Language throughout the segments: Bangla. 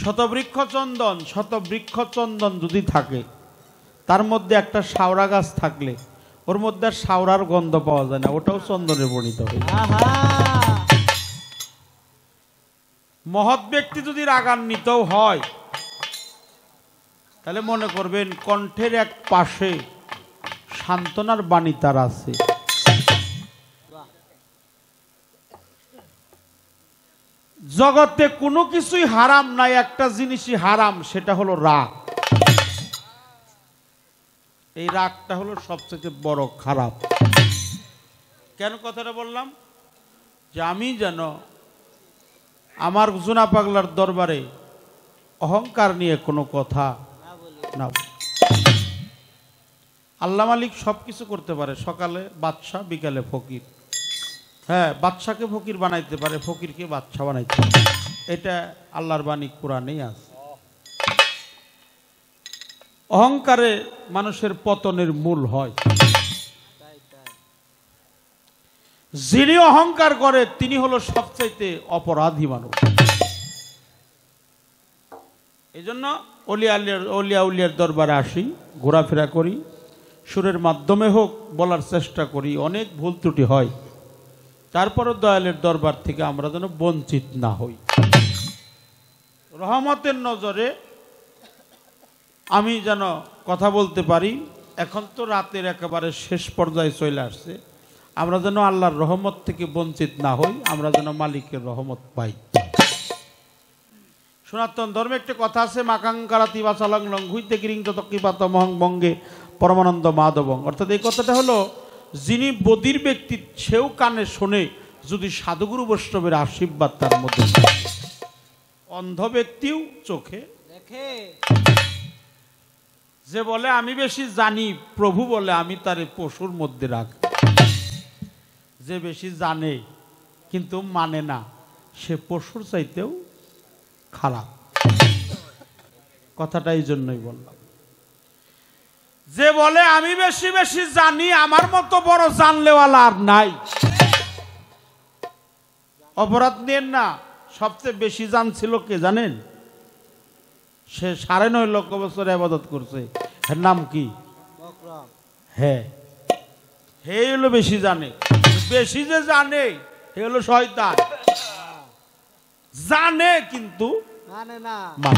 শতবৃক্ষ চন্দন যদি থাকে, তার মধ্যে একটা শাওরা গাছ থাকলে ওর মধ্যে শাওরার গন্ধ পাওয়া যায় না, ওটাও চন্দনে পরিণত হয়। মহৎ ব্যক্তি যদি রাগান্বিত হয়, তাহলে মনে করবেন কণ্ঠের এক পাশে সান্ত্বনার বাণী তার আছে। জগতে কোনো কিছুই হারাম নাই, একটা জিনিসই হারাম, সেটা হলো রাগ। এই রাগটা হলো সবচেয়ে বড় খারাপ। কেন কথাটা বললাম? যে আমি যেন আমার জোনা পাগলার দরবারে অহংকার নিয়ে কোনো কথা না। আল্লাহ মালিক সবকিছু করতে পারে, সকালে বাদশা, বিকালে ফকির। হ্যাঁ, বাদশাকে ফকির বানাইতে পারে, ফকিরকে বাদশা বানাইতে পারে। এটা আল্লাহর বাণী, কোরআনেই আছে। অহংকারে মানুষের পতনের মূল হয়। যিনি অহংকার করে তিনি হলো সবচাইতে অপরাধী মানুষ। এই জন্য অলিয়া উলিয়ার দরবারে আসি, ঘোরাফেরা করি, সুরের মাধ্যমে হোক বলার চেষ্টা করি, অনেক ভুল ত্রুটি হয়, তারপরও দয়ালের দরবার থেকে আমরা যেন বঞ্চিত না হই। রহমতের নজরে আমি যেন কথা বলতে পারি। এখন তো রাতের একেবারে শেষ পর্যায়ে চলে আসছে, আমরা যেন আল্লাহর রহমত থেকে বঞ্চিত না হই, আমরা যেন মালিকের রহমত পাই। সনাতন ধর্মে একটা কথা আছে, মাকাঙ্কারাতি বাচালং লং হুইতে গিরিং তকিপাত মহং বঙ্গে পরমানন্দ মাধবং। অর্থাৎ এই কথাটা হলো, যিনি বধির ব্যক্তি সেও কানে শোনে যদি সাধুগুরু বৈষ্ণবের আশীর্বাদ তার মধ্যে, অন্ধ ব্যক্তিও চোখে দেখে। যে বলে আমি বেশি জানি, প্রভু বলে আমি তারে পশুর মধ্যে রাখি। যে বেশি জানে কিন্তু মানে না, সে পশুর চাইতেও খারাপ। কথাটা এই জন্যই বললাম। যে বলে আমি বেশি বেশি জানি, আমার মতো বড় জানলেওয়ালা আর নাই। অপরাধ নেন না, সবচেয়ে বেশি জানছিল কে জানেন? সে 9.5 লক্ষ বছর ইবাদত করছে, এর নাম কি? হ্যাঁ, হে হলো বেশি জানে। বেশি যে জানে হে হলো শয়তান। জানে কিন্তু মানে না।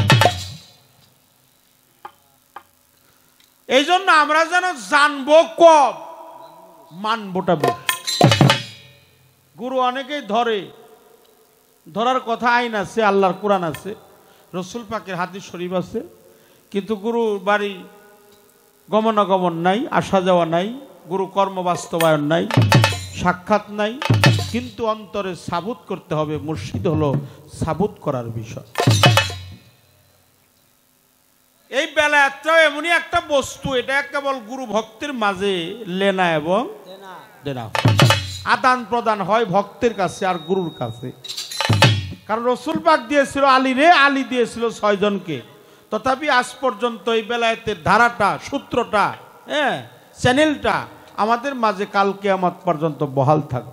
এই জন্য আমরা যেন জানবো কম, মানবোটা বেশি। গুরু অনেকেই ধরার কথা আইন আছে, আল্লাহর কোরআন আছে, রসুল পাকের হাদিস শরীফ আছে, কিন্তু গুরু বাড়ি গমনাগমন নাই, আসা যাওয়া নাই, গুরু কর্ম বাস্তবায়ন নাই, সাক্ষাৎ নাই। কিন্তু অন্তরে সাবুত করতে হবে। মুর্শিদ হলো সাবুত করার বিষয়। এই বেলায়াতটাও এমনই একটা বস্তু, এটা কেবল গুরু ভক্তের মাঝে লেনা এবং দেনা, আদান প্রদান হয় ভক্তের কাছে আর গুরুর কাছে। কারণ রসুল পাক দিয়েছিল আলীরে, আলী দিয়েছিল 6 জনকে। তথাপি আজ পর্যন্ত এই বেলায়েতের ধারাটা, সূত্রটা, হ্যাঁ, চ্যানেলটা আমাদের মাঝে কাল কিয়ামত পর্যন্ত বহাল থাকবে।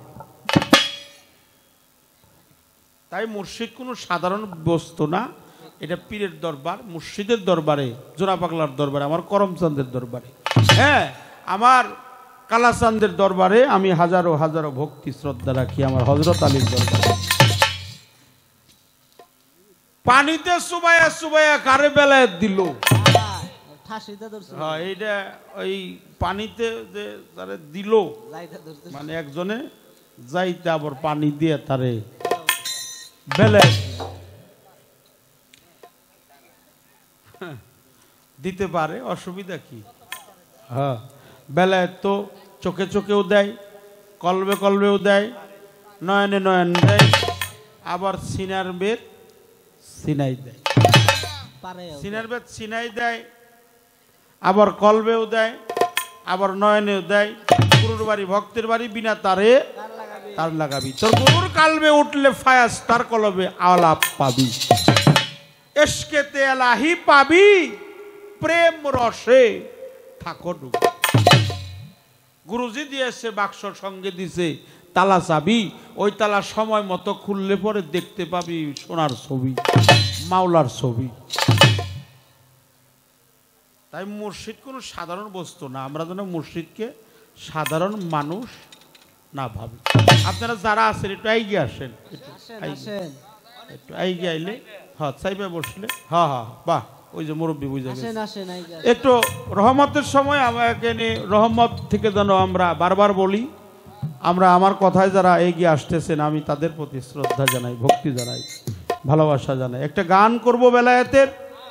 তাই মুর্শিদ কোনো সাধারণ বস্তু না, এটা পীরের দরবার, মুর্শিদের দরবারে, জোড়া পাগলার দরবারে, আমার করমচন্দের দরবারে, হ্যাঁ, আমার কালাচাঁদের দরবারে আমি হাজারো হাজারো ভক্তি শ্রদ্ধা রাখি, আমার হযরত আলীর দরবারে। পানিতে চুবাইয়া চুবাইয়া কারে বেলায়েত দিল, হ্যাঁ, এইটা ওই পানিতে যে তারে দিল, মানে একজনে যাইতে আবার পানি দিয়ে তারে বেলায়েত দিতে পারে, অসুবিধা কি? হ্যাঁ, বেলায়েত তো চোখে চোখেও দেয়, কলবে কলবেও দেয়, নয়নে নয়ন দেয়, আবার সিনার বেদ সিনাই দেয়, সিনার বেদ সিনাই দেয়, আবার কলবেও দেয়, আবার নয়নেও দেয়। গুরুর বাড়ি, ভক্তের বাড়ি, বিনা তারে তার লাগাবি। তোর গুরুর কালবে উঠলে ফায়াস, তার কলবে আলাপ পাবি। এশকেতে এলাহি পাবি, প্রেম রসে থাকো ডুবি। গুরুজি দিয়েছে বাক্স, সঙ্গে দিছে তালা চাবি, ওই তালা সময় মতো খুললে পরে দেখতে পাবি সোনার ছবি। মাওলার ছবি। তাই মুর্শিদ কোনো সাধারণ বস্তু না, আমরা যেন মুর্শিদকে সাধারণ মানুষ না ভাবি। আপনারা যারা আছেন একটু এগিয়ে আসেন, একটু এগিয়ে আইলে হ্যাঁ চাইবে বসলে হ্যাঁ হ্যাঁ বাহ, ওই যে মুরব্বী বুঝে গেছে। একটু রহমতের সময় আমাকে নিয়ে রহমত থেকে যেন আমরা বারবার বলি, আমরা আমার কথায় যারা এগিয়ে আসতেছেন আমি তাদের প্রতি শ্রদ্ধা জানাই, ভক্তি জানাই, ভালোবাসা জানাই। একটা গান করব বেলায়েতের।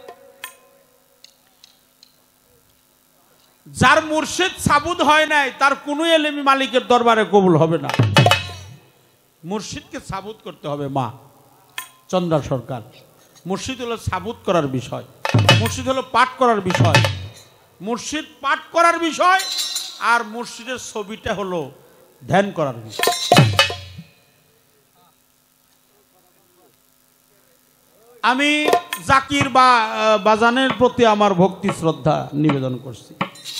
যার মুর্শিদ সাবুদ হয় নাই তার কোনো এলেমি মালিকের দরবারে কবুল হবে না। মুর্শিদকে সাবুদ করতে হবে। মা চন্দ্রা সরকার, মুর্শিদ হলো সাবুদ করার বিষয়, মুর্শিদ হলো পাঠ করার বিষয়, মুর্শিদ পাঠ করার বিষয়, আর মুর্শিদের ছবিটা হলো ধ্যান করার বিষয়। আমি জাকির বা বাজানের প্রতি আমার ভক্তি শ্রদ্ধা নিবেদন করছি।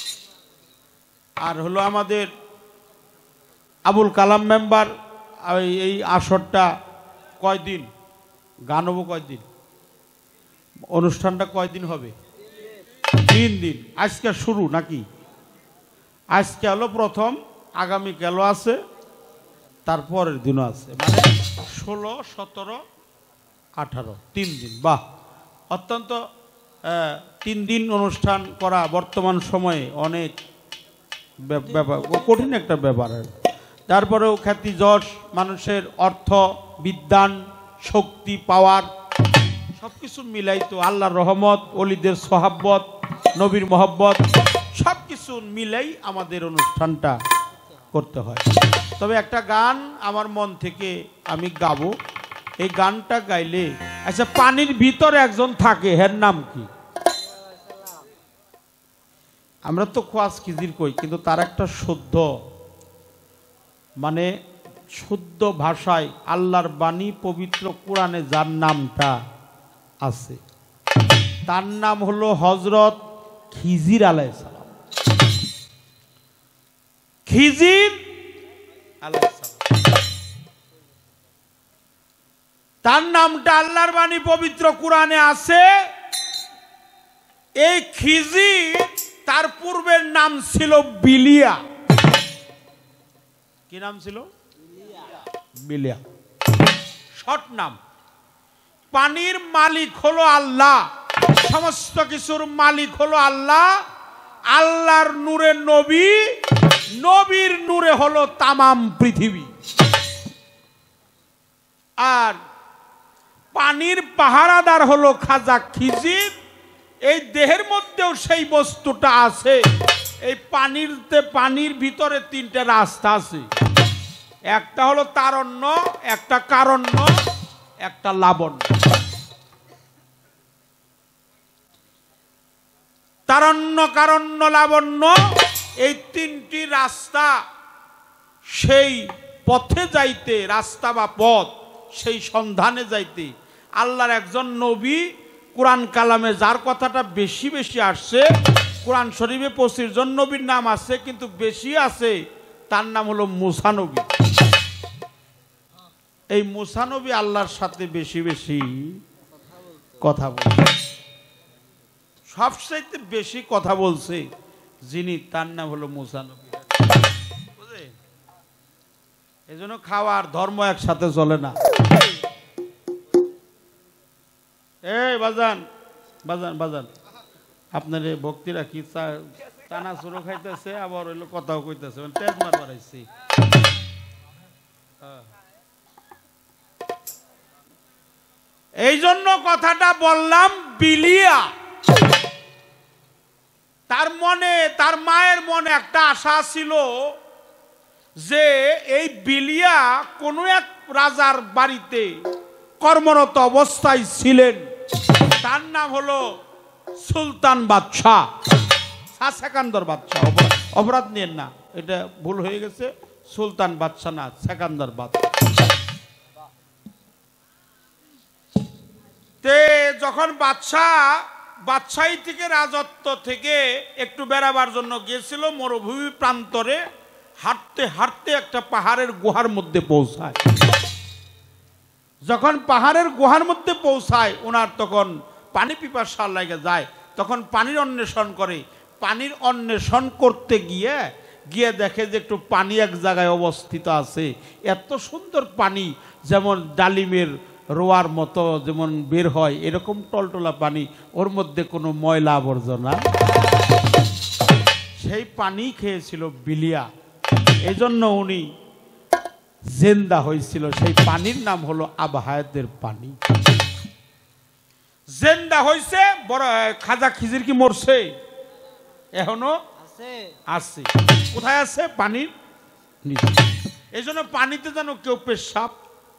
আর হলো আমাদের আবুল কালাম মেম্বার, এই আসরটা কয়দিন গান হবো, কয়দিন অনুষ্ঠানটা কয়দিন হবে? 3 দিন। আজকে শুরু নাকি? আজকে হলো প্রথম, আগামীকালও আছে, তারপরের দিনও আছে, মানে 16, 17, 18, 3 দিন। বাহ, অত্যন্ত 3 দিন অনুষ্ঠান করা বর্তমান সময়ে অনেক ব্যাপার, কঠিন একটা ব্যাপার। তারপরেও খ্যাতি যশ, মানুষের অর্থ, বিদ্যান, শক্তি, পাওয়ার সব কিছু মিলাই তো আল্লাহর রহমত, ওলিদের সোহাব্বত, নবীর মহব্বত সব কিছু মিলাই আমাদের অনুষ্ঠানটা করতে হয়। তবে একটা গান আমার মন থেকে আমি গাবো। এই গানটা গাইলে, আচ্ছা পানির ভিতরে একজন থাকে, এর নাম কি? আমরা তো খোয়াজ খিজির কই, কিন্তু তার একটা শুদ্ধ, মানে শুদ্ধ ভাষায় আল্লাহর বাণী পবিত্র কোরআনে যার নামটা আছে তার নাম হলো হযরত খিজির আলাইহিস সালাম। খিজির আলাইহিস সালাম, তার নামটা আল্লাহর বাণী পবিত্র কোরআনে আছে। এই খিজির, তার পূর্বের নাম ছিল বিলিয়া। কি নাম ছিল? বিলিয়া, শর্ট নাম। পানির মালিক হলো আল্লাহ, সমস্ত কিছুর মালিক হলো আল্লাহ। আল্লাহর নূরে নবী, নবীর নূরে হলো তামাম পৃথিবী। আর পানির পাহারাদার হলো খাজা খিজির। এই দেহের মধ্যেও সেই বস্তুটা আছে। এই পানির ভিতরে 3টে রাস্তা আছে, একটা হলো তারণ্য, একটা কারণ্য, একটা লাবণ্য। তারণ্য, কারণ্য, লাবণ্য, এই 3টি রাস্তা। সেই পথে যাইতে, রাস্তা বা পথ, সেই সন্ধানে যাইতে আল্লাহর একজন নবী, কোরআন কালামে যার কথাটা বেশি বেশি আসছে, কোরআন শরীফে 25 জন নবীর নাম আছে, কিন্তু বেশি আছে তার নাম হলো মুসা নবী। এই মুসা নবী আল্লাহর সাথে বেশি বেশি কথা বলছে। সবচাইতে বেশি কথা বলছে যিনি, তার নাম হলো মুসা নবী। এই জন্য খাওয়া আর ধর্ম একসাথে চলে না। এই বাজান বাজান বাজান, আপনার এই ভক্তিরা কি টানা চুরো খাইতেছে, আবার হইলো কথাও কইতেছে, তেজ মার বাড়াইছি। এই জন্য কথাটা বললাম। বিলিয়া, তার মনে, তার মায়ের মনে একটা আশা ছিল যে এই বিলিয়া কোন এক রাজার বাড়িতে কর্মরত অবস্থায় ছিলেন। তার নাম হলো সুলতান বাদশাহ, সেকান্দর বাদশাহ। অপরাধ নিয়েন না, এটা ভুল হয়ে গেছে, সুলতান বাদশাহ না, সেকান্দর বাদশাহ। তে যখন বাদশাহী থেকে, রাজত্ব থেকে একটু বেড়াবার জন্য গিয়েছিল মরুভূমি প্রান্তরে, হাঁটতে হাঁটতে একটা পাহাড়ের গুহার মধ্যে পৌঁছায়। যখন পাহাড়ের গুহার মধ্যে পৌঁছায় ওনার তখন পানি পিপাসা লাগে যায়, তখন পানির অন্বেষণ করে। পানির অন্বেষণ করতে গিয়ে দেখে যে একটু পানি এক জায়গায় অবস্থিত আছে। এত সুন্দর পানি, যেমন ডালিমের রোয়ার মতো যেমন বের হয় এরকম টলটলা পানি, ওর মধ্যে কোনো ময়লা আবর্জনা। সেই পানি খেয়েছিল বিলিয়া, এই জন্য উনি জেন্দা হয়েছিল। সেই পানির নাম হলো আবহায়াতের পানি। জেন্দা হয়েছে। বড় খাজা খিজির কি মরছে? এখনো আছে। কোথায় আছে? পানির নিচে। এই জন্য পানিতে যেন কেউ পেশাব,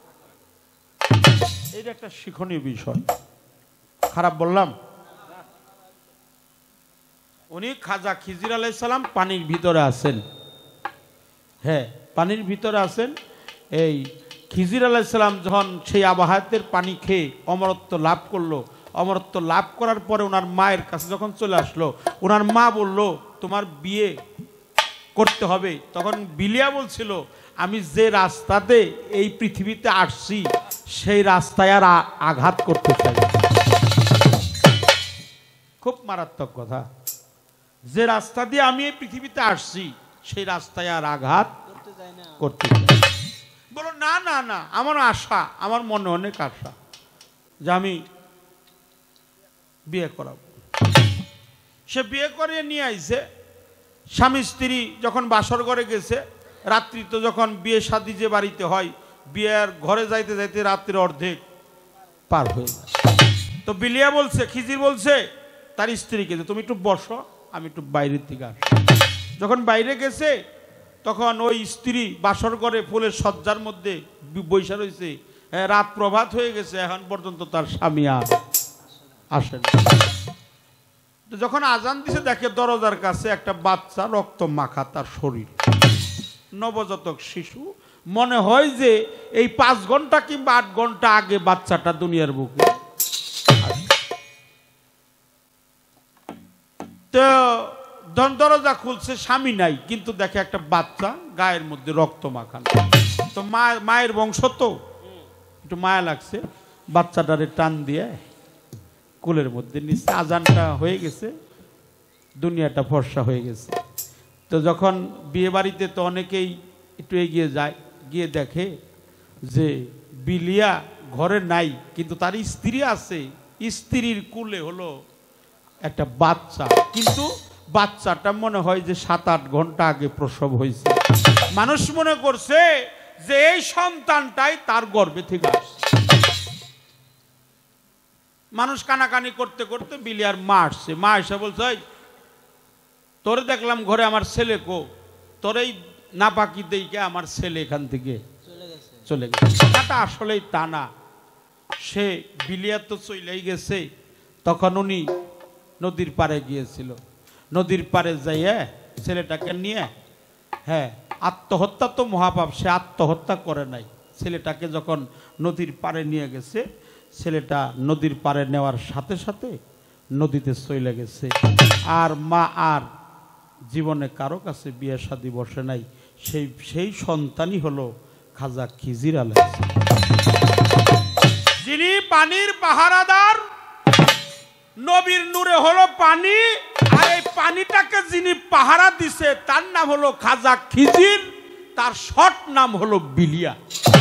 এটা একটা শিক্ষণীয় বিষয়। খারাপ বললাম? উনি খাজা খিজির আলাইহিস সালাম পানির ভিতরে আছেন। হ্যাঁ, পানির ভিতরে আছেন। এই খিজির আলাইহিস সালাম যখন সেই আবহায়াতের পানি খেয়ে অমরত্ব লাভ করলো, অমরত্ব লাভ করার পরে ওনার মায়ের কাছে যখন চলে আসলো, ওনার মা বলল তোমার বিয়ে করতে হবে। তখন বিলিয়া বলছিল আমি যে রাস্তাতে এই পৃথিবীতে আসছি সেই রাস্তায় আর আঘাত করতে চাই। খুব মারাত্মক কথা। যে রাস্তা দিয়ে আমি এই পৃথিবীতে আসছি সেই রাস্তায় আর আঘাত করতে চাই। বলো না না না, আমার আশা, আমার মনে অনেক আশা যে আমি বিয়ে করাবো। সে বিয়ে করিয়ে নিয়ে আইছে। স্বামী স্ত্রী যখন বাসর ঘরে গেছে, রাত্রি তো যখন বিয়ে শাদী যে বাড়িতে হয়, বিয়ের ঘরে যাইতে যাইতে রাত্রির অর্ধেক পার হয়ে যায়। তো বিলিয়া বলছে, খিজির বলছে তার স্ত্রীকে যে তুমি একটু বসো, আমি একটু বাইরের দিকে আসি। যখন বাইরে গেছে তখন ওই স্ত্রী বাসর ঘরে ফুলের সজ্জার মধ্যে বৈশা রয়েছে। রাত প্রভাত হয়ে গেছে, এখন পর্যন্ত তার স্বামী আর আসেন। যখন আজান দিছে দেখে দরজার কাছে একটা বাচ্চা, রক্ত মাখা তার শরীর, নবজাতক শিশু। মনে হয় যে এই 5 ঘন্টা কিংবা 8 ঘন্টা আগে বাচ্চাটা দুনিয়ার বুকে। তো দরজা খুলছে, স্বামী নাই, কিন্তু দেখে একটা বাচ্চা গায়ের মধ্যে রক্ত মাখানো। তো মায়ের বংশ তো একটু মায়া লাগছে, বাচ্চাটারে টান দিয়ে কোলের মধ্যে নিচ্ছে। আজানটা হয়ে গেছে, দুনিয়াটা ফর্সা হয়ে গেছে। তো যখন বিয়ে বাড়িতে তো অনেকেই একটু এগিয়ে যায়, গিয়ে দেখে যে বিলিয়া ঘরে নাই, কিন্তু তার স্ত্রী আছে। স্ত্রীর কোলে হলো একটা বাচ্চা, কিন্তু বাচ্চাটা মনে হয় যে 7-8 ঘন্টা আগে প্রসব হয়েছে। মানুষ মনে করছে যে এই সন্তানটাই তার গর্ভে থেকে আসছে। মানুষ কানাকানি করতে করতে বিলিয়ার মা আসছে। মা এসে বলছে তোরে দেখলাম ঘরে, আমার ছেলে কো? তোর এই নাপাকি দেখে আমার ছেলে এখান থেকে চলে গেছে। কথাটা আসলেই তা না। সে বিলিয়া তো চলেই গেছে। তখন উনি নদীর পাড়ে গিয়েছিল। নদীর পাড়ে যাইয়ে ছেলেটাকে নিয়ে, হ্যাঁ, আত্মহত্যা তো মহাপাপ, সে আত্মহত্যা করে নাই। ছেলেটাকে যখন নদীর পাড়ে নিয়ে গেছে, ছেলেটা নদীর পাড়ে নেওয়ার সাথে সাথে নদীতে চলে গেছে। আর মা আর জীবনে কারো কাছে বিয়ে শাদী বসে নাই। সেই সন্তানই হলো খাজা খিজির আলাইহিস সালাম, যিনি পানির পাহারাদার। নবীর নূরে হলো পানি, আর এই পানিটাকে যিনি পাহারা দিছে তার নাম হলো খাজা খিজির, তার শর্ট নাম হলো বিলিয়া।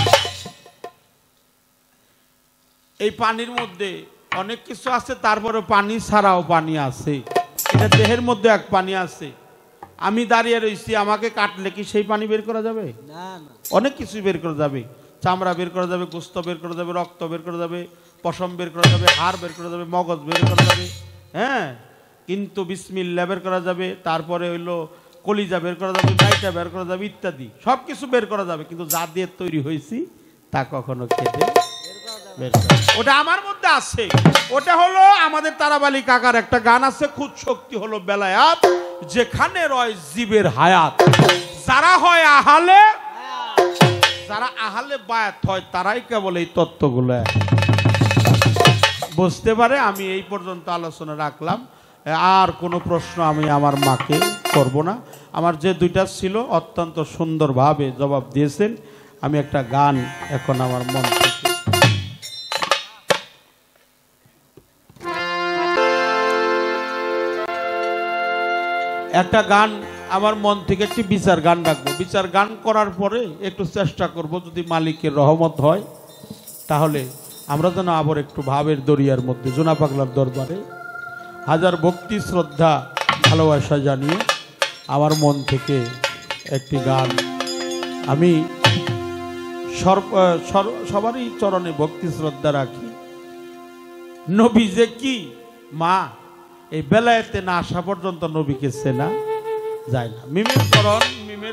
এই পানির মধ্যে অনেক কিছু আছে, তারপরে পানি ছাড়াও পানি আছে। এটা দেহের মধ্যে এক পানি আছে। আমি দাঁড়িয়ে রয়েছি, আমাকে কাটলে কি সেই পানি বের করা যাবে? না। অনেক কিছু বের করা যাবে, চামড়া বের করা যাবে, গোস্ত বের করা যাবে, রক্ত বের করা যাবে, পশম বের করা যাবে, হাড় বের করা যাবে, মগজ বের করা যাবে, হ্যাঁ, কিন্তু বিসমিল্লাহ বের করা যাবে, তারপরে হইলো কলিজা বের করা যাবে, গাইটা বের করা যাবে, ইত্যাদি সব কিছু বের করা যাবে। কিন্তু যা দিয়ে তৈরি হয়েছি তা কখনো খেতে বের করা, ওটা আমার মধ্যে আছে। ওটা হলো আমাদের তারাবালী কাকার একটা গান আছে, খুদ শক্তি হলো বেলায়াত, যেখানে রয় জীবের হায়াত। যারা হয় আহালে, যারা আহালে বায়াত হয়, তারাই কেবল এই তত্ত্বগুলো বুঝতে পারে। আমি এই পর্যন্ত আলোচনা রাখলাম। আর কোনো প্রশ্ন আমি আমার মাকে করব না। আমার যে দুইটা ছিল অত্যন্ত সুন্দরভাবে জবাব দিয়েছেন। আমি একটা গান এখন আমার মন থেকে একটা গান আমার মন থেকে একটি বিচার গান রাখবো। বিচার গান করার পরে একটু চেষ্টা করব যদি মালিকের রহমত হয় তাহলে আমরা যেন আবার একটু ভাবের দরিয়ার মধ্যে জোনা পাগলার দরবারে হাজার ভক্তি শ্রদ্ধা ভালোবাসা জানিয়ে আমার মন থেকে একটি গান আমি সবারই চরণে ভক্তি শ্রদ্ধা রাখি। নবী যে কি মা, এই বেলায়েতে না আসা পর্যন্ত নবীকে চেনা যায় না। মিমের করণ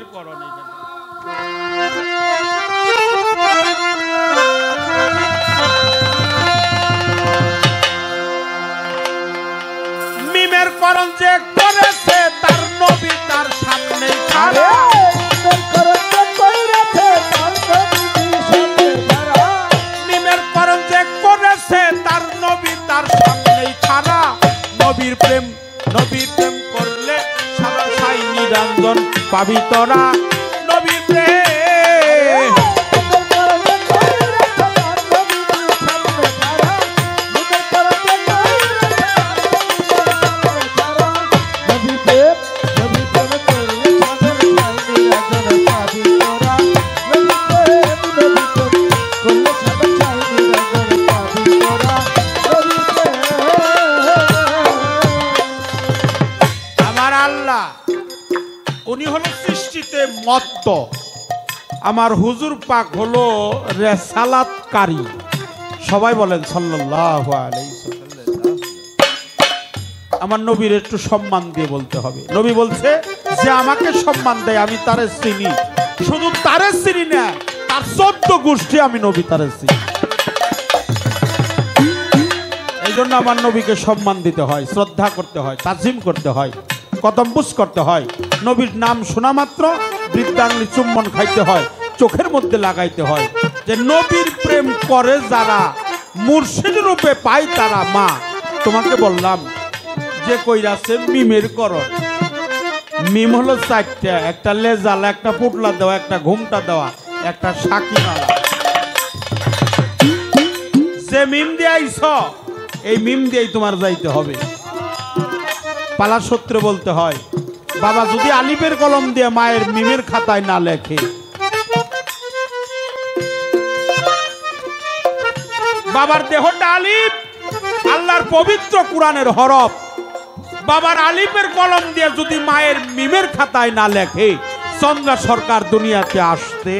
মিমের করণ যে করেছে তার নবী তার সামনে খাড়া। মিমের করণ যে করেছে তার নবী তার সামনেই খাড়া। নবীর প্রেম করলে সাদা সাই নিরঞ্জন পাবি তোরা। নবীর প্রেম উনি হলো সৃষ্টিতে মত্ত, আমার হুজুর পাক হলো রেসালাতকারী। সবাই বলেন সাল্লাল্লাহু আলাইহি ওয়াসাল্লাম। আমার নবীর একটু সম্মান দিয়ে বলতে হবে। নবী বলছে যে আমাকে সম্মান দেয় আমি তারে চিনি, শুধু তারে চিনি না তার 14 গোষ্ঠী আমি নবী তারে চিনি। এই জন্য আমার নবীকে সম্মান দিতে হয়, শ্রদ্ধা করতে হয়, তাজিম করতে হয়, কদম বুস করতে হয়। নবীর নাম শোনা মাত্র বৃদ্ধাঙ্গুলি চুম্বন খাইতে হয়, চোখের মধ্যে লাগাইতে হয়। যে নবীর প্রেম করে যারা মুর্শিদ রূপে পায় তারা। মা তোমাকে বললাম যে কইরাছে মিমের করণ। মিম হলো 4টা, একটা লেজালা, একটা পুটলা দেওয়া, একটা ঘুমটা দেওয়া, একটা সাকি মারা। যে মিম দিয়ে আইছ এই মিম দিয়েই তোমার যাইতে হবে। পালা সূত্র বলতে হয় বাবা যদি আলিফের কলম দিয়ে মায়ের মিমের খাতায় না লেখে, বাবার দেহটা আলিফ, আল্লাহর পবিত্র কুরআনের হরফ, বাবার আলিফের কলম দিয়ে যদি মায়ের মিমের খাতায় না লেখে, চন্দ্রা সরকার দুনিয়াতে আসতে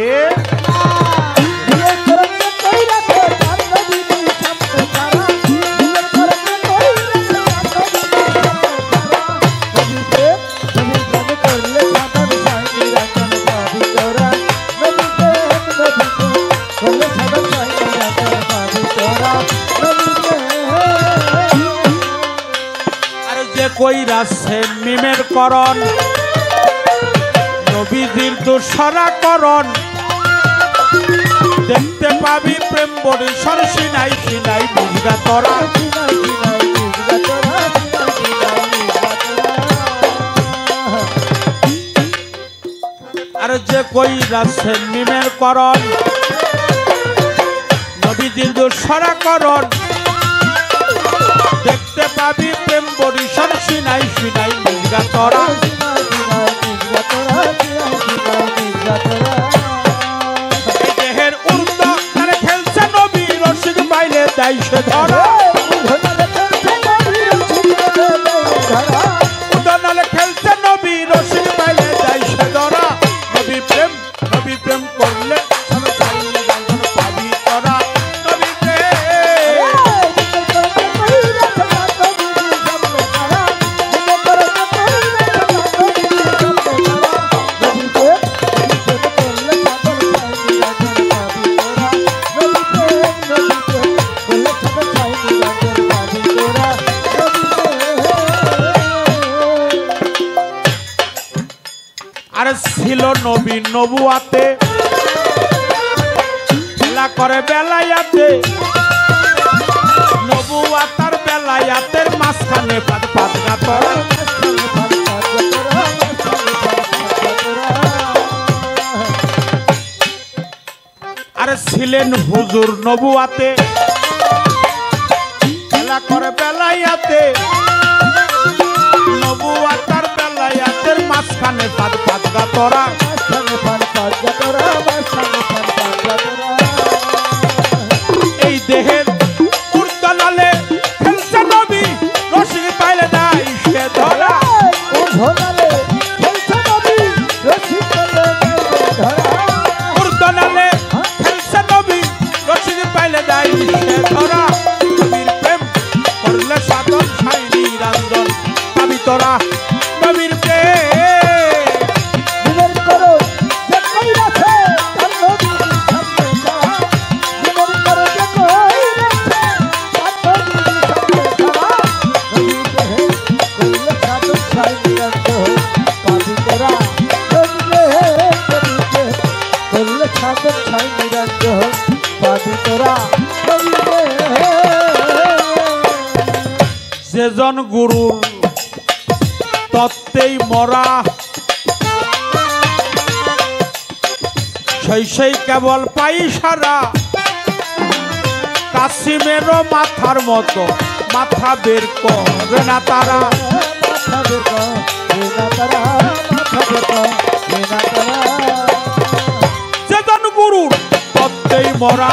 কইরাছে মিমের করণ, নবীজির দোসরা করণ। দেখতে পাবি প্রেম বরিশর সিনাই সিনাই বুঝগা তোরা। আর যে কইরাছে মিমের করণ, নবীজির দোসরা করণ। দেখতে পাবি প্রেম বরিশর সিনাই সিনাই বুঝগা তোরা। দেহের উর্দ তারে খেলছে নবী রশিদ পাইলে দেয় সে ধরা। উদনালে খেলছে নবী রশিদ পাইলে দেয় সে ধরা। নবী প্রেম করলে পাবি তোরা। ছিল নবী নবুয়াতে, খেলা করে বেলায়াতে, নবুয়াতার বেলায়াতের মাঝখানে পাতগা তোরা। আরে ছিলেন হুজুর নবুয়াতে, খেলা করে বেলায়াতে, নবুয়াতার বেলায়াতে তোরা এই দেহের উর্দলালে খেলছে নবী রশি পাইলে নাই সে ধরা উর্দলালে খেলছে নবী রশি পাইলে নাই সে ধরা নবীর প্রেম করলে সাধন ছাই নিরঞ্জন পাবি তোরা নবীর প্রেম যেজন গুরুর তত্ত্বেই মরা সেই কেবল পাই সারা কাসিমেরও মাথার মতো মাথা বের করে না তারা যেজন গুরুর তত্ত্বেই মরা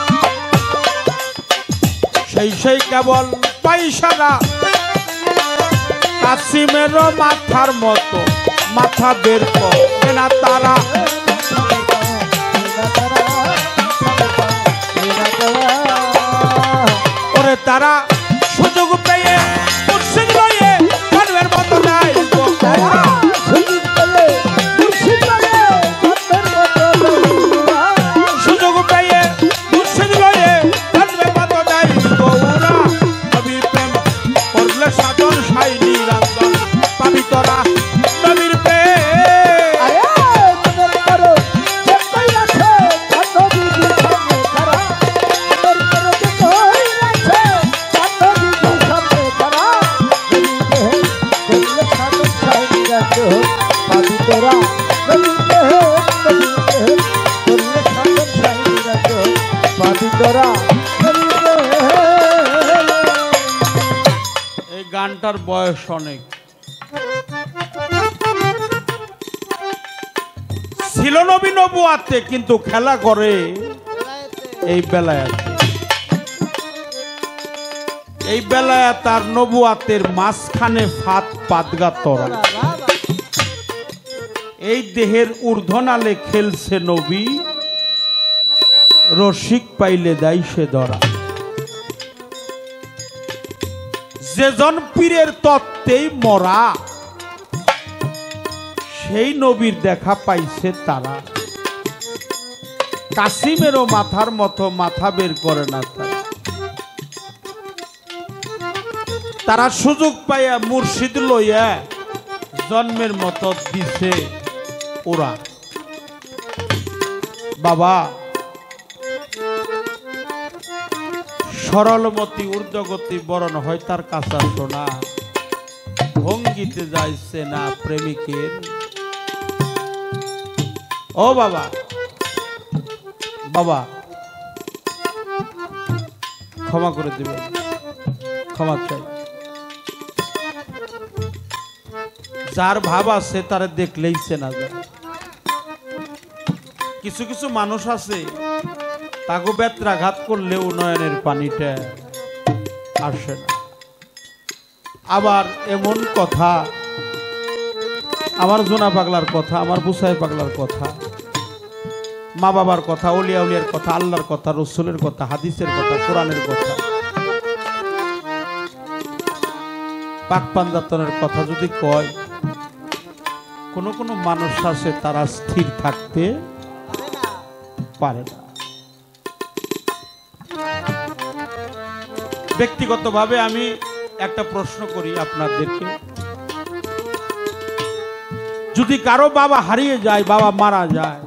সেই কেবল পাইসারা কাসিমেরও মাথার মতো মাথা বের করে না তারা ওরে তারা সুযোগ পেয়ে মুর্শিদ লয়ে পারবের মতো নাই সুযোগ পেয়ে মুর্শিদ লয়ে পারবের মতো নাই গৌরা নবীর প্রেম করলে সাধন সাই নিরঞ্জন পাবি তোরা নবীর প্রেম এই গানটার বয়স অনেক ছিল নবী নবুয়াতে কিন্তু খেলা করে এই বেলায় তার নবুয়াতের মাঝখানে ফাত পাতগা তরা এই দেহের ঊর্ধ্বনালে খেলছে নবী রসিক পাইলে দাই সে ধরা যেজন পীরের তত্ত্বেই মরা সেই নবীর দেখা পাইছে তারা কাসিমেরও মাথার মতো মাথা বের করে না তারা সুযোগ পাইয়া মুর্শিদ লইয়া জন্মের মতো দিছে ওরা বাবা সরলমতি ঊর্ধ্বগতি বরণ হয় তার কাছা শোনা ভঙ্গিতে যাইছে না প্রেমিকের ও বাবা বাবা ক্ষমা করে দিবেন ক্ষমা চাই যার ভাব আছে তারা দেখলেই চেনা যায় কিছু কিছু মানুষ আছে তাকে বেত্রাঘাত করলেও নয়নের পানিটা আসে না আবার এমন কথা আমার জোনা পাগলার কথা আমার বুসাই পাগলার কথা মা বাবার কথা ওলিয়া উলিয়ার কথা আল্লাহর কথা রসুলের কথা হাদিসের কথা কোরআনের কথা পাক পাঞ্জাতনের কথা যদি কয় কোনো কোনো মানুষ আছে তারা স্থির থাকতে পারে না ব্যক্তিগতভাবে আমি একটা প্রশ্ন করি আপনাদেরকে যদি কারো বাবা হারিয়ে যায় বাবা মারা যায়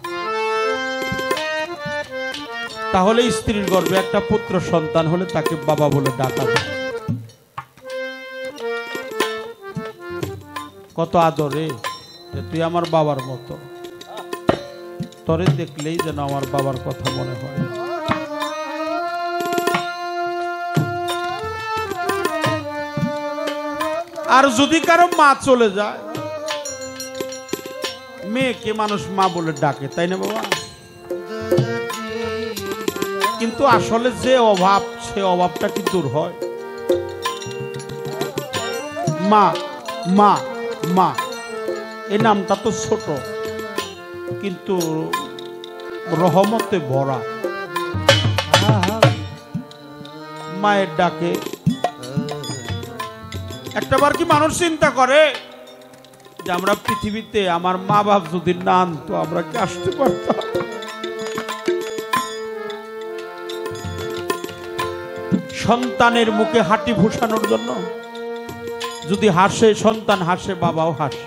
তাহলে স্ত্রীর গর্ভে একটা পুত্র সন্তান হলে তাকে বাবা বলে ডাকা যায় কত আদরে তুই আমার বাবার মতো তরে দেখলেই যেন আমার বাবার কথা মনে হয় আর যদি কারো মা চলে যায় মেয়েকে মানুষ মা বলে ডাকে, তাই না বাবা? কিন্তু আসলে যে অভাব, সে অভাবটা কি দূর হয়? মা মা মা এই নামটা তো ছোট, কিন্তু রহমতে ভরা। মায়ের ডাকে একটাবার কি মানুষ চিন্তা করে যে আমরা পৃথিবীতে আমার মা বাপ যদি না আনতো আমরা কি আসতে পারতাম? সন্তানের মুখে হাঁটি ভুষানোর জন্য যদি হাসে, সন্তান হাসে, বাবাও হাসে।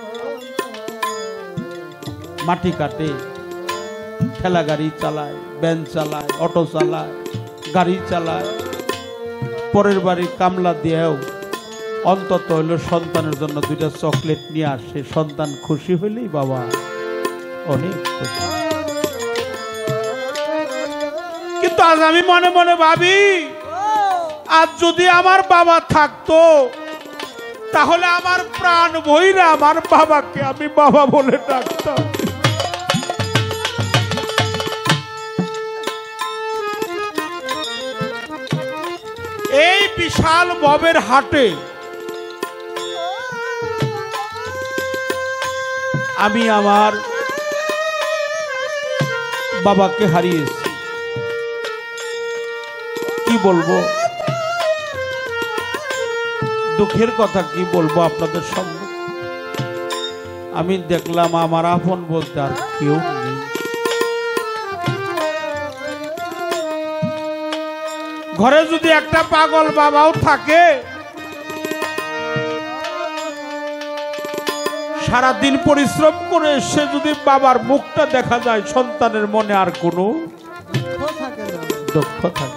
মাটি কাটে, ঠেলা গাড়ি চালায়, ভ্যান চালায়, অটো চালায়, গাড়ি চালায়, পরের বাড়ি কামলা দিয়েও অন্তত হইলো সন্তানের জন্য দুইটা চকলেট নিয়ে আসে। সন্তান খুশি হইলেই বাবা অনেক খুশি। কিন্তু আজ আমি মনে মনে ভাবি, আজ যদি আমার বাবা থাকতো তাহলে আমার প্রাণ ভইরা আমার বাবাকে আমি বাবা বলে ডাকতাম। এই বিশাল ভবের হাটে আমি আমার বাবাকে হারিয়েছি। কি বলবো, দুঃখের কথা কি বলবো আপনাদের সঙ্গে। আমি দেখলাম আমার আপন বলতে আর কেউ নেই। ঘরে যদি একটা পাগল বাবাও থাকে, সারাদিন পরিশ্রম করে সে যদি বাবার মুখটা দেখা যায়, সন্তানের মনে আর কোনো দুঃখ থাকে।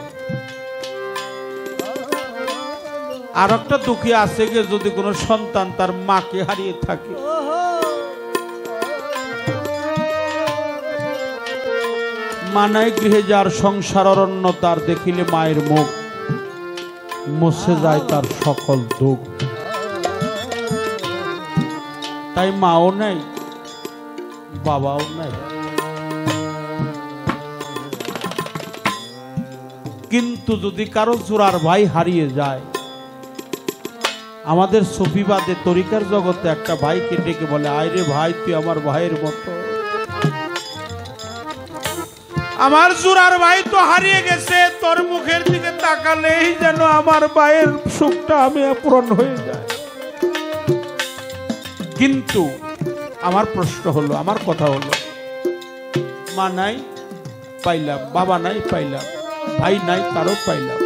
আর একটা দুঃখী আছে যে যদি কোনো সন্তান তার মাকে হারিয়ে থাকে, মানায় গৃহে যার সংসার অরণ্য, তার দেখিলে মায়ের মুখ মুছে যায় তার সকল দুঃখ। তাই মাও নাই, বাবাও নাই। কিন্তু যদি কারো জোড়ার ভাই হারিয়ে যায়, আমাদের সুফিবাদে তরিকার জগতে একটা ভাইকে ডেকে বলে, আয় রে ভাই, তুই আমার ভাইয়ের মতো। আমার জোড়ার ভাই তো হারিয়ে গেছে, তোর মুখের দিকে তাকালেই যেন আমার ভাইয়ের সুখটা আমি পূরণ হয়ে যায়। কিন্তু আমার প্রশ্ন হলো, আমার কথা হলো, মা নাই পাইলাম, বাবা নাই পাইলাম, ভাই নাই তারও পাইলাম,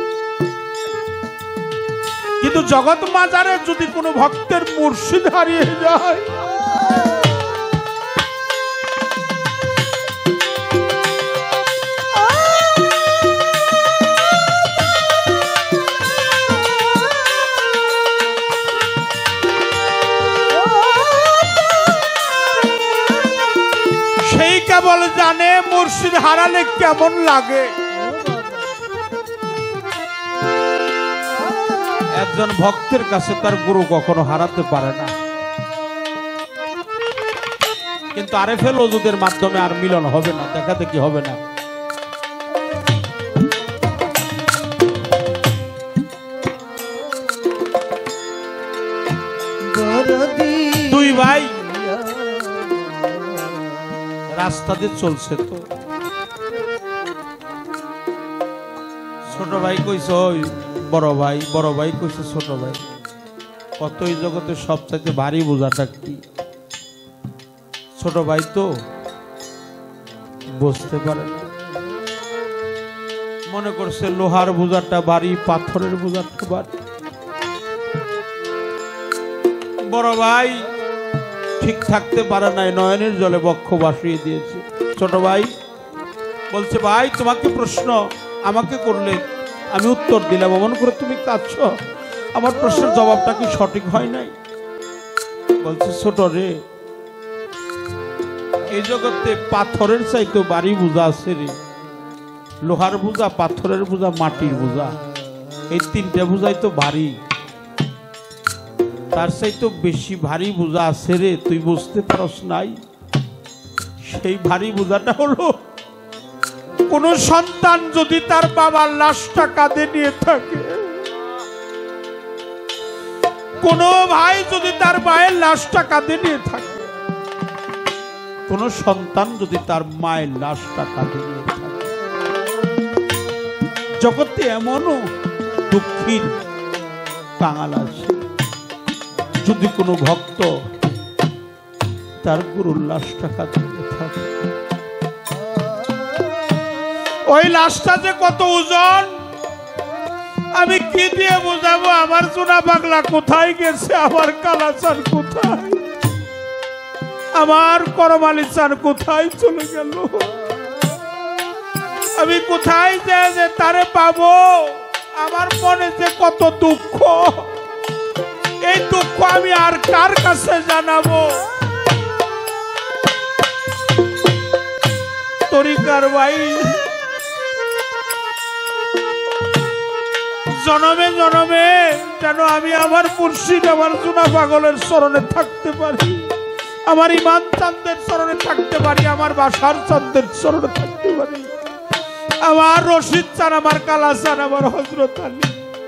কিন্তু জগৎ মাজারে যদি কোনো ভক্তের মুর্শিদ হারিয়ে যায়, সেই কেবল জানে মুর্শিদ হারালে কেমন লাগে। একজন ভক্তের কাছে তার গুরু কখনো হারাতে পারে না, কিন্তু আরেফেল ওজুদের মাধ্যমে আর মিলন হবে না, দেখাদেখি হবে না। দুই ভাই রাস্তাতে চলছে, তো ছোট ভাই কইছে ওই বড় ভাই, বড় ভাই কইছে ছোট ভাই, কত এই জগতে সবচাইতে ভারী বোঝাটা কি? ছোট ভাই তো বুঝতে পারে না, মনে করছে লোহার বোঝাটা ভারী, পাথরের বোঝাটা ভারী। বড় ভাই ঠিক থাকতে পারে নাই, নয়নের জলে বক্ষ ভাসিয়ে দিয়েছে। ছোট ভাই বলছে, ভাই তোমাকে প্রশ্ন আমাকে করলে আমি উত্তর দিলাম, এমন করে তুমি কাঁদছ, আমার প্রশ্নের জবাবটা কি সঠিক হয় নাই? বলছে, ছোট রে, এই জগতে পাথরের চাইতে ভারী বোঝা আছে রে। লোহার বোঝা, পাথরের বোঝা, মাটির বোঝা, এই তিনটা বোঝাই তো ভারী, তার চাইতে বেশি ভারী বোঝা আছে রে, তুই বুঝতে পারস নাই? সেই ভারী বোঝাটা হলো কোন সন্তান যদি তার বাবার লাশটা কাঁধে নিয়ে থাকে, কোন ভাই যদি তার মায়ের লাশটা কাঁধে নিয়ে থাকে, কোন সন্তান যদি তার মায়ের লাশটা কাঁধে নিয়ে থাকে, জগতে এমনও দুঃখীর কাঙাল আছে, যদি কোনো ভক্ত তার গুরুর লাশটা কাঁধে নিয়ে থাকে, ওই লাশটা যে কত ওজন আমি কি দিয়ে বোঝাবো? আমার সোনা পাগলা কোথায় গেছে, আমার কালাচান কোথায়, আমার করমালি চান কোথায় চলে গেল, আমি কোথায় যে তারে পাবো? আমার মনে যে কত দুঃখ, এই দুঃখ আমি আর কার কাছে জানাবো? তরিকার ভাই জনমে জনমে যেন আমি আমার মুর্শিদ আমার সোনা পাগলের চরণে থাকতে পারি, আমার ইমান চাঁদের চরণে থাকতে পারি, আমার বাসার চাঁদের চরণে থাকতে পারি, আমার রশিদ চান, আমার কালা চান, আমার হযরত আলী।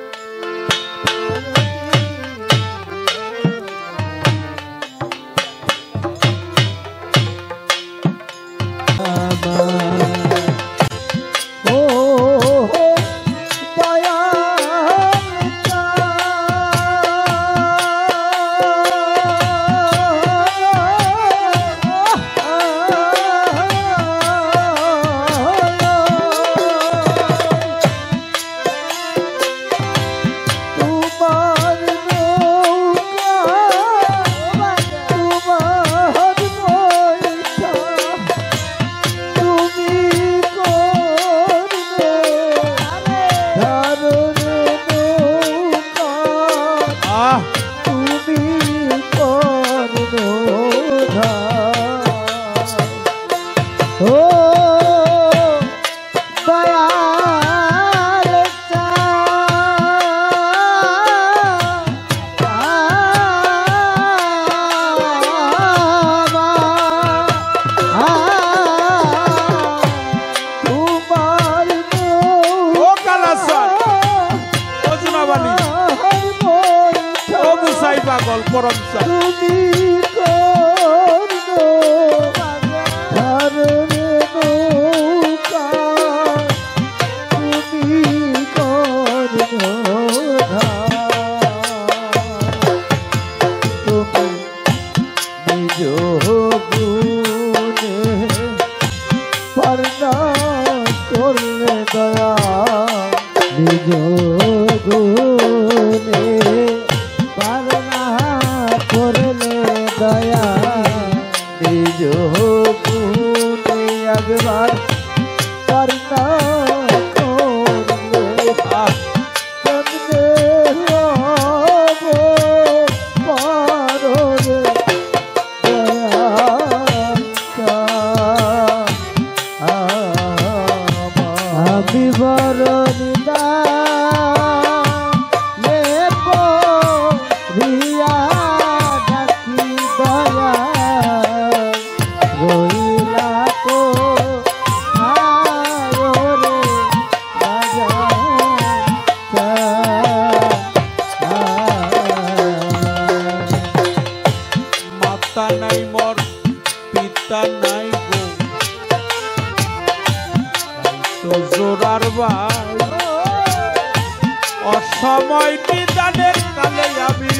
অসময় নিদানের কালে আমি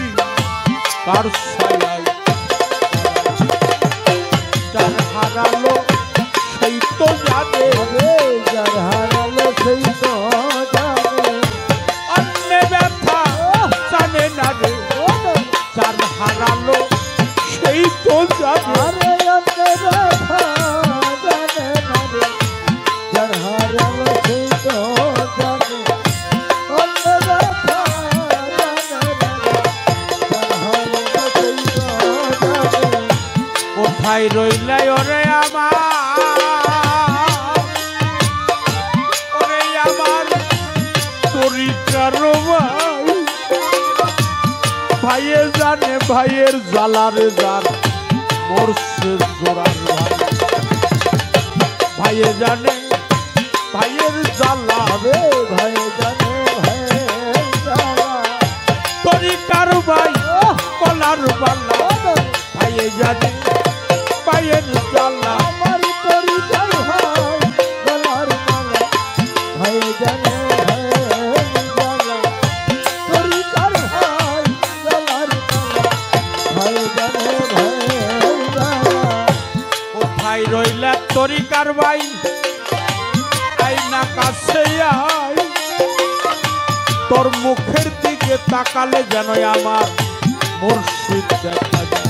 কার ছায়ায় যার হারালো সেই তো জানে, যার হারালো সেই তো জানে, অন্য ব্যথা জানে না রে, যার হারালো সেই তো জানে, অন্য ব্যথা জানে না রে, যার হারালো সেই তো জানে, অন্য ব্যথা জানে না রে, যার হারালো সেই তো জানে। কোথায় রইলাই ওরে আমার তরিকার ভাই, ভাইয়ে জানে ভাইয়ের জ্বালারে যার মরছে জোড়ার ভাই। ভাইয়ে জানে ভাইয়ের জ্বালা রে ভাই জানে ভাইয়ের জ্বালা তরিকার ভাই কলার বালা ভাইয়ে জানে ভাইয়ের জ্বালা আমার পরিচয় হয় গলার মালা ভাই জানে ভাইয়ের জ্বালা তরিকার হয় গলার মালা ভাই জানে ভাইয়ের জ্বালা কোথায় রইলা তরিকার ভাই আইনা কাছে আয় তোর মুখের দিকে তাকালে যেন আমার মুর্শিদ দেখা যায়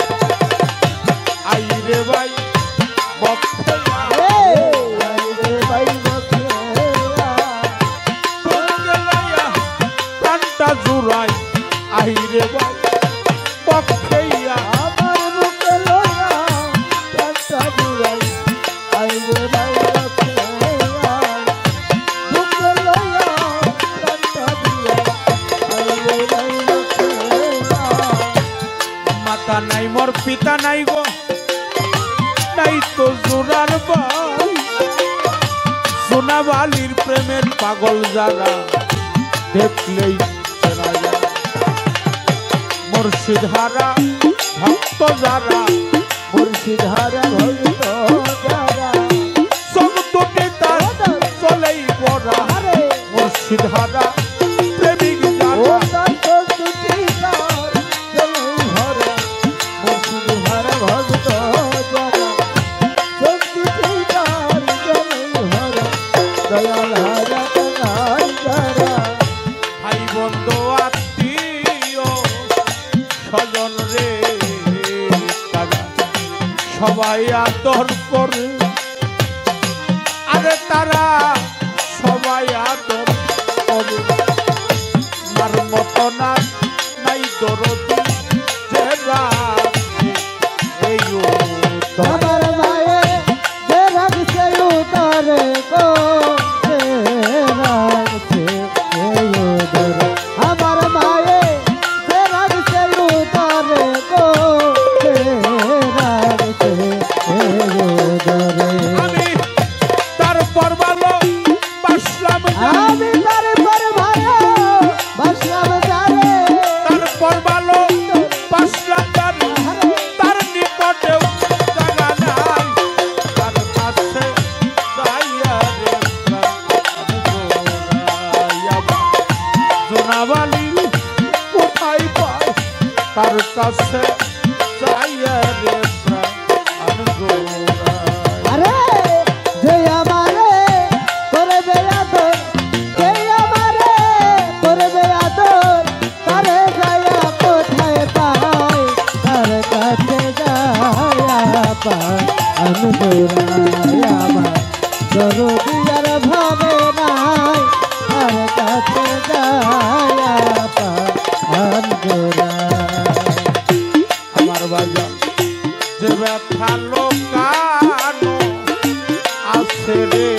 আই রে ভাই বক্তে প্রাণটা জুড়াই আই রে ভাই বক্তেইয়া আমার বুকে লয়া প্রাণটা জুড়াই আই রে ভাই বুকে লয়া প্রাণটা জুড়াই আই রে ভাই মাতা নাই মোর পিতা নাই গো নাই তো জোড়ার ভাই সোনাবালির প্রেমের পাগল যারা দেখলেই চেনা যায় মুর্শিদ হারা ভক্ত যারা মুর্শিদ হারা ভক্ত যারা সব দুটি তার চলেই পড়া মুর্শিদ হারা প্রেমিক ও যারা তার দুটি তার চলেই ভরা মুর্শিদ হারা ভক্ত যারা সব দুটি তার চলেই ভরা দয়াল হারা কানাই যারা ভাই বন্ধু আত্মীয় স্বজন রে তারা সবাই আদর করে আরে তারা সবাই আদর করে মার মতো না নাই দরদি যে রাখে এই উত্তর। আমার মায়ে যে রাখছে উতারে গো যে রাখছে এই উদরে আমার মায়ে যে রাখছে উতারে গো যে রাখছে এই উদরে আমি তারপর ভালো বাসলাম আমি তারপর ভালো বাসলাম যারে তারপর ভালো বাসলাম তার নিকটেও জায়গা নাই তার কাছে যাইয়া রে জোনাবালি কোথায় পায় তার কাছে যাইয়া রে প্রাণ জোড়ায়। আরে যে আমারে করবে আদর যে আমারে করবে আদর তারে যায়া কোথায় পাই তার কাছে যায়া পাই অনুরায় আমার দরদিয়ার ভাবে নাই তার কাছে যায়া পাই অনুরায় আমার বাজার যে ব্যথা লোকানো আছে রে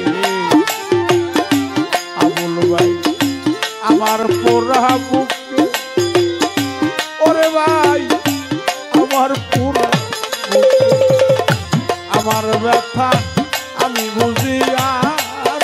আবুল ভাই আমার পোড়া বুকে ওরে ভাই আমার পুরা বুকে আমার ব্যথা আমি বুঝি আর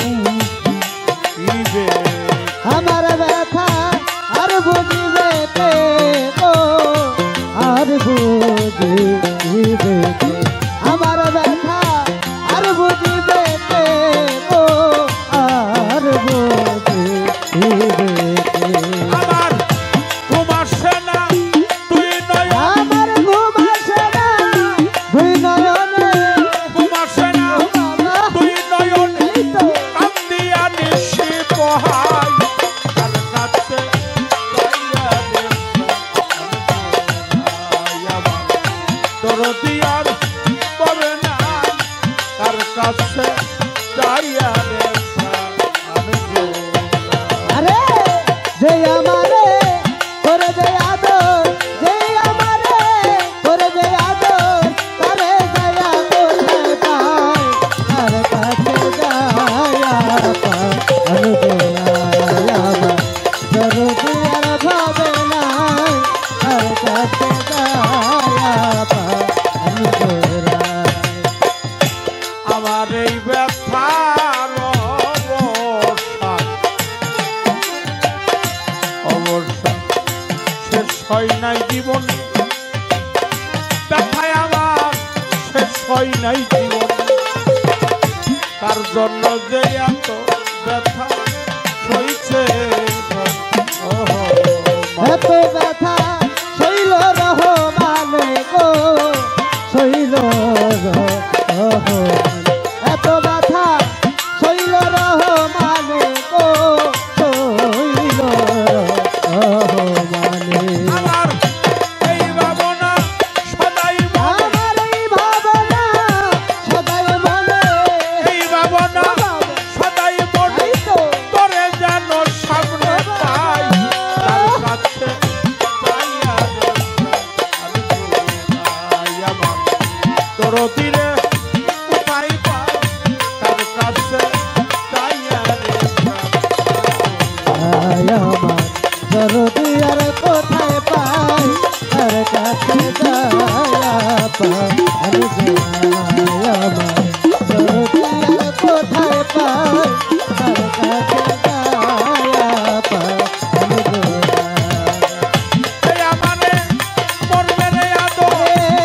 বুঝিবে আমার ব্যথা আর বুঝিবে কে গো আর বুঝিবে কে আমার ব্যথা আর বুঝিবে কে গো আর বুঝিবে কে আমার ঘুম আসে না তুই নয় আমার ঘুম আসে না দুই নয়নে ঘুম আসে না বাবা তুই নয়নে এই তো কান্দিয়া নিশি পোহাই তার কাছে যাইয়া রে তোর দিয়ার পরে না হয় নাই জীবনে, ব্যথায় আমার শেষ হয় নাই জীবনে। তার জন্য যে এত ব্যথা সইছে, এত ব্যথা শৈল রহমানে গো, শৈল রহমান, এত ব্যথা শৈল রহমানে গো, শৈল রহমানে। আমার এই ভাবনা সদাই মনে, আমার এই ভাবনা সদাই মনে, এই ভাবনা সদাই মনে, এই তো তোরে যেন সামনে পাই। তার কাছে যাইয়া রে আমি জোড়াই আমার দরদিরে উপায় পাই। তার কাছে যাইয়া রে আয় আমার দরদি আর কোথায় পাই, তার কাছে যায়া পাই। আর যায় আমার দরদি আর কোথায় পাই, তার কাছে যায়া পাই। এই আমারে মরবে রে আদর,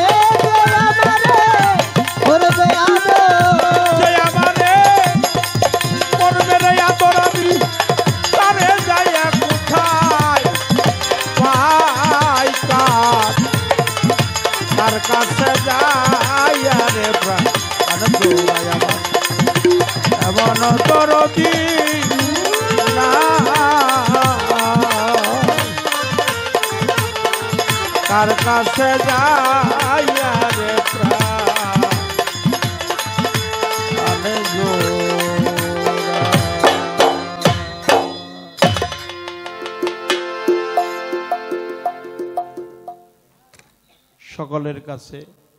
করবে আদর, যে আমারে মরবে রে আদর, আমি তারে যাইয়া কোথায় পাই। তার কাছে যাইয়া রে প্রাণ জোড়াই আমার এমন দরদি না। তার কাছে যাইয়া রে প্রাণ জোড়াই। সকলের কাছে